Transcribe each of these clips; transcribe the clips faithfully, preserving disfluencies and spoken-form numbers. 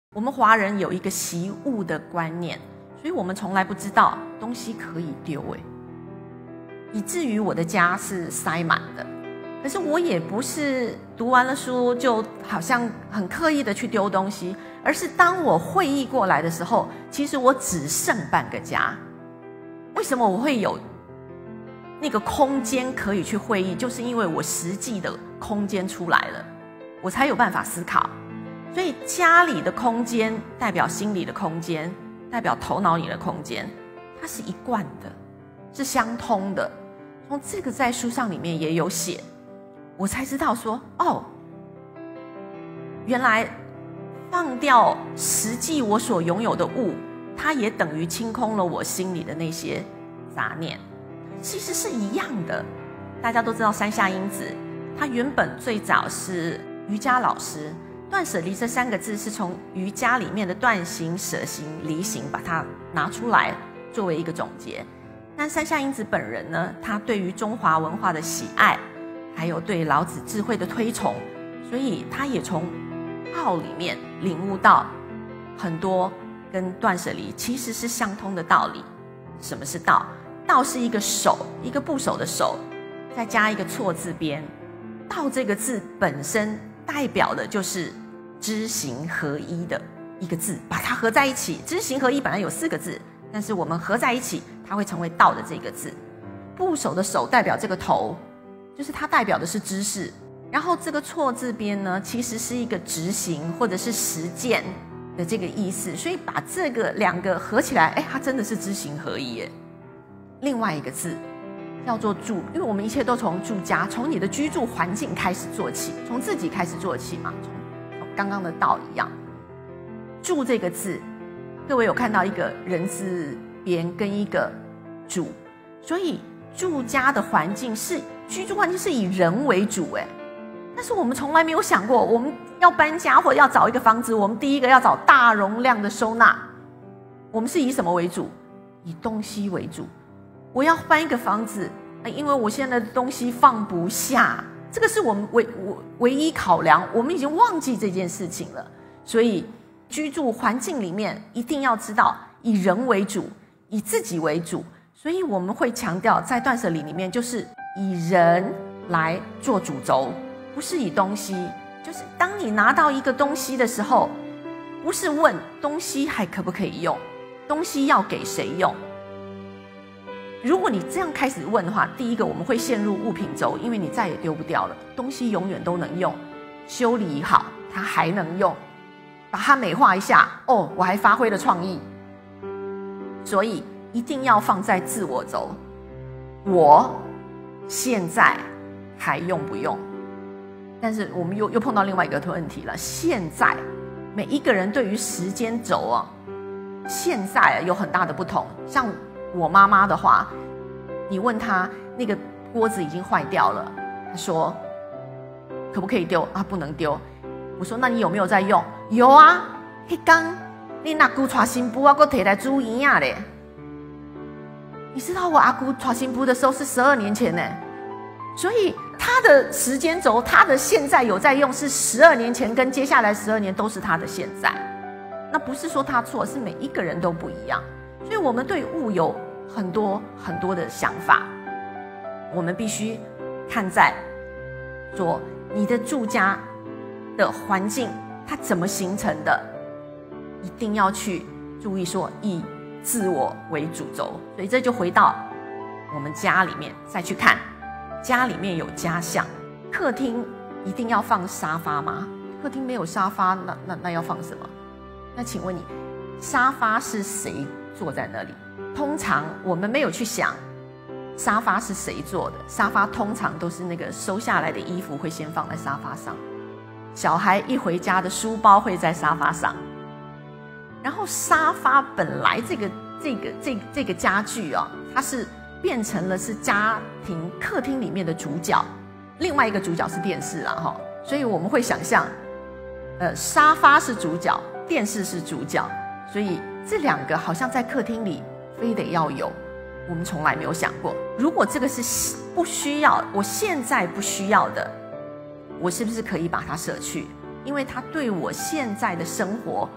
我们华人有一个惜物的观念，所以我们从来不知道东西可以丢，哎，以至于我的家是塞满的。可是我也不是读完了书就好像很刻意的去丢东西，而是当我会意过来的时候，其实我只剩半个家。为什么我会有那个空间可以去会意？就是因为我实际的空间出来了，我才有办法思考。所以家里的空间代表心理的空间，代表头脑里的空间，它是一贯的，是相通的。从这个在书上里面也有写，我才知道说，哦，原来放掉实际我所拥有的物，它也等于清空了我心里的那些杂念，其实是一样的。大家都知道山下英子，她原本最早是瑜伽老师，断舍离这三个字是从瑜伽里面的断行、舍行、离行把它拿出来作为一个总结。但山下英子本人呢，她对于中华文化的喜爱，还有对老子智慧的推崇，所以她也从道里面领悟到很多跟断舍离其实是相通的道理。什么是道？道是一个手，一个部首的手，再加一个错字边。道这个字本身代表的就是知行合一的一个字，把它合在一起。知行合一本来有四个字，但是我们合在一起，它会成为道的这个字。部首的手代表这个头，就是它代表的是知识。然后这个错字边呢，其实是一个执行或者是实践的这个意思。所以把这个两个合起来，哎，它真的是知行合一耶。另外一个字叫做住，因为我们一切都从住家，从你的居住环境开始做起，从自己开始做起嘛，从刚刚的道一样。住这个字，各位有看到一个人字边跟一个主，所以住家的环境是居住环境是以人为主，哎，但是我们从来没有想过，我们要搬家或者要找一个房子，我们第一个要找大容量的收纳，我们是以什么为主？以东西为主。我要搬一个房子，因为我现在的东西放不下，这个是我们唯唯一考量，我们已经忘记这件事情了。所以居住环境里面一定要知道以人为主，以自己为主。所以我们会强调在断舍离里面，就是以人来做主轴，不是以东西。就是当你拿到一个东西的时候，不是问东西还可不可以用，东西要给谁用。如果你这样开始问的话，第一个我们会陷入物品轴，因为你再也丢不掉了，东西永远都能用，修理好它还能用，把它美化一下，哦，我还发挥了创意。所以一定要放在自我轴，我现在还用不用？但是我们又又碰到另外一个问题了，现在每一个人对于时间轴啊，现在有很大的不同。像我妈妈的话，你问她那个锅子已经坏掉了，她说可不可以丢啊？不能丢。我说那你有没有在用？有啊，那天你阿姑带新妇，我还提来煮营养嘞。你知道我阿姑带新妇的时候是十二年前呢，所以她的时间轴，她的现在有在用是十二年前，跟接下来十二年都是她的现在。那不是说她错，是每一个人都不一样。所以我们对物有很多很多的想法，我们必须看在说你的住家的环境它怎么形成的，一定要去注意说以自我为主轴。所以这就回到我们家里面再去看，家里面有家相，客厅一定要放沙发吗？客厅没有沙发，那那那要放什么？那请问你，沙发是谁坐在那里？通常我们没有去想沙发是谁做的，沙发通常都是那个收下来的衣服会先放在沙发上，小孩一回家的书包会在沙发上，然后沙发本来这个这个这个、这个家具啊，它是变成了是家庭客厅里面的主角，另外一个主角是电视啊哈，所以我们会想象，呃，沙发是主角，电视是主角，所以这两个好像在客厅里非得要有，我们从来没有想过，如果这个是不需要，我现在不需要的，我是不是可以把它舍去？因为它对我现在的生活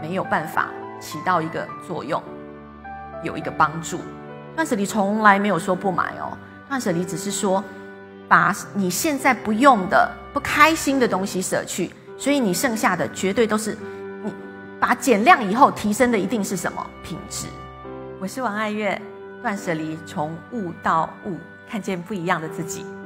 没有办法起到一个作用，有一个帮助。断舍离从来没有说不买哦，断舍离只是说把你现在不用的、不开心的东西舍去，所以你剩下的绝对都是你把减量以后提升的一定是什么品质。我是王爱月，断舍离从悟到悟，看见不一样的自己。